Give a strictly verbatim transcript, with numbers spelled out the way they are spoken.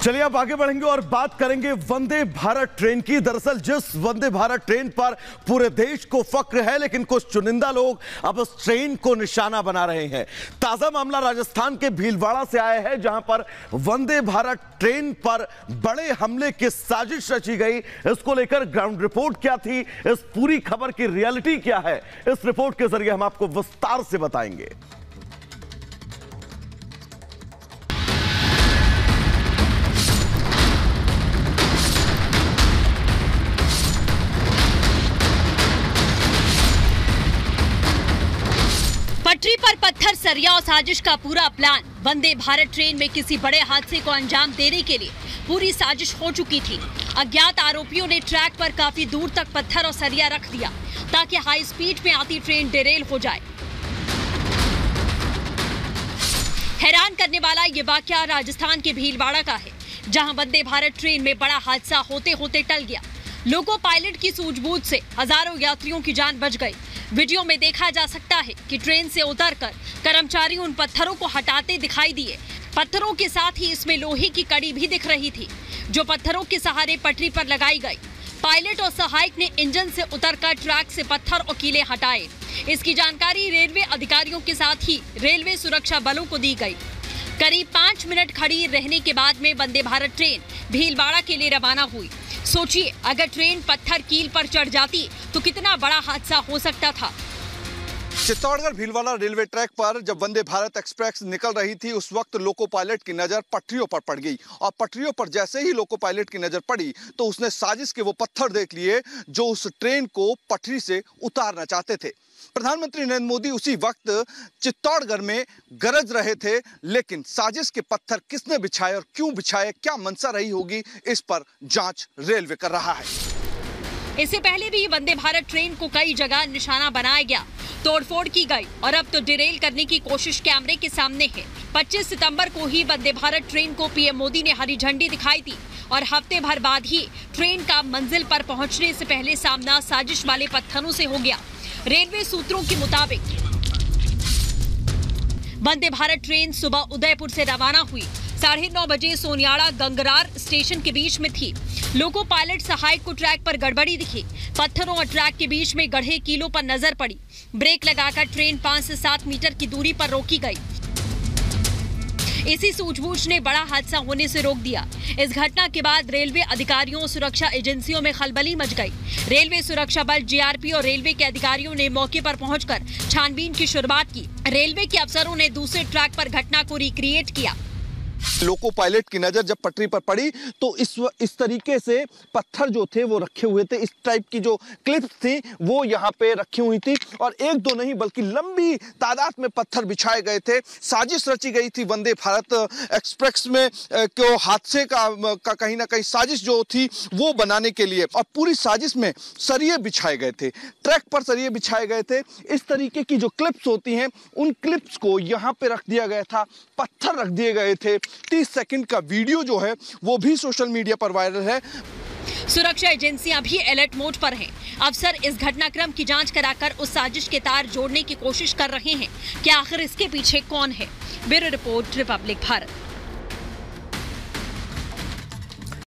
चलिए अब आगे बढ़ेंगे और बात करेंगे वंदे भारत ट्रेन की। दरअसल जिस वंदे भारत ट्रेन पर पूरे देश को फक्र है, लेकिन कुछ चुनिंदा लोग अब उस ट्रेन को निशाना बना रहे हैं। ताजा मामला राजस्थान के भीलवाड़ा से आया है, जहां पर वंदे भारत ट्रेन पर बड़े हमले की साजिश रची गई। इसको लेकर ग्राउंड रिपोर्ट क्या थी, इस पूरी खबर की रियलिटी क्या है, इस रिपोर्ट के जरिए हम आपको विस्तार से बताएंगे। पटरी पर पत्थर, सरिया और साजिश का पूरा प्लान। वंदे भारत ट्रेन में किसी बड़े हादसे को अंजाम देने के लिए पूरी साजिश हो चुकी थी। अज्ञात आरोपियों ने ट्रैक पर काफी दूर तक पत्थर और सरिया रख दिया ताकि हाई स्पीड में आती ट्रेन डिरेल हो जाए। हैरान करने वाला ये वाकया राजस्थान के भीलवाड़ा का है, जहां वंदे भारत ट्रेन में बड़ा हादसा होते होते टल गया। लोको पायलट की सूझबूझ से हजारों यात्रियों की जान बच गई। वीडियो में देखा जा सकता है कि ट्रेन से उतरकर कर्मचारी उन पत्थरों को हटाते दिखाई दिए। पत्थरों के साथ ही इसमें लोहे की कड़ी भी दिख रही थी, जो पत्थरों के सहारे पटरी पर लगाई गई। पायलट और सहायक ने इंजन से उतरकर ट्रैक से पत्थर और कीले हटाए। इसकी जानकारी रेलवे अधिकारियों के साथ ही रेलवे सुरक्षा बलों को दी गई। करीब पाँच मिनट खड़ी रहने के बाद में वंदे भारत ट्रेन भीलवाड़ा के लिए रवाना हुई। सोचिए, अगर ट्रेन पत्थर कील पर चढ़ जाती तो कितना बड़ा हादसा हो सकता था। चित्तौड़गढ़ भीलवाड़ा रेलवे ट्रैक पर जब वंदे भारत एक्सप्रेस निकल रही थी, उस वक्त लोको पायलट की नजर पटरियों पर पड़ गई और पटरियों पर जैसे ही लोको पायलट की नजर पड़ी तो उसने साजिश के वो पत्थर देख लिए जो उस ट्रेन को पटरी से उतारना चाहते थे। प्रधानमंत्री नरेंद्र मोदी उसी वक्त चित्तौड़गढ़ में गरज रहे थे, लेकिन साजिश के पत्थर किसने बिछाए और क्यों बिछाए, क्या मंशा रही होगी, इस पर जांच रेलवे कर रहा है। इससे पहले भी वंदे भारत ट्रेन को कई जगह निशाना बनाया गया, तोड़फोड़ की गई और अब तो डिरेल करने की कोशिश कैमरे के सामने है। पच्चीस सितंबर को ही वंदे भारत ट्रेन को पीएम मोदी ने हरी झंडी दिखाई थी और हफ्ते भर बाद ही ट्रेन का मंजिल पर पहुंचने से पहले सामना साजिश वाले पत्थरों से हो गया। रेलवे सूत्रों के मुताबिक वंदे भारत ट्रेन सुबह उदयपुर से रवाना हुई। साढ़े नौ बजे सोनियाड़ा गंगरार स्टेशन के बीच में थी। लोको पायलट सहायक को ट्रैक पर गड़बड़ी दिखी। पत्थरों और ट्रैक के बीच में गढ़े कीलों पर नजर पड़ी। ब्रेक लगाकर ट्रेन पाँच से सात मीटर की दूरी पर रोकी गई। इसी सूझबूझ ने बड़ा हादसा होने से रोक दिया। इस घटना के बाद रेलवे अधिकारियों और सुरक्षा एजेंसियों में खलबली मच गई। रेलवे सुरक्षा बल, जीआरपी और रेलवे के अधिकारियों ने मौके पर पहुंचकर छानबीन की शुरुआत की। रेलवे के अफसरों ने दूसरे ट्रैक पर घटना को रिक्रिएट किया। लोको पायलट की नजर जब पटरी पर पड़ी तो इस इस तरीके से पत्थर जो थे वो रखे हुए थे। इस टाइप की जो क्लिप्स थी वो यहाँ पे रखी हुई थी और एक दो नहीं बल्कि लंबी तादाद में पत्थर बिछाए गए थे। साजिश रची गई थी वंदे भारत एक्सप्रेस में को हादसे का, का कहीं ना कहीं साजिश जो थी वो बनाने के लिए, और पूरी साजिश में सरिये बिछाए गए थे, ट्रैक पर सरिये बिछाए गए थे। इस तरीके की जो क्लिप्स होती हैं उन क्लिप्स को यहाँ पे रख दिया गया था, पत्थर रख दिए गए थे। तीस सेकंड का वीडियो जो है वो भी सोशल मीडिया पर वायरल है। सुरक्षा एजेंसियां भी अलर्ट मोड पर हैं। अफसर इस घटनाक्रम की जांच कराकर उस साजिश के तार जोड़ने की कोशिश कर रहे हैं कि आखिर इसके पीछे कौन है। Bureau report, Republic Bharat.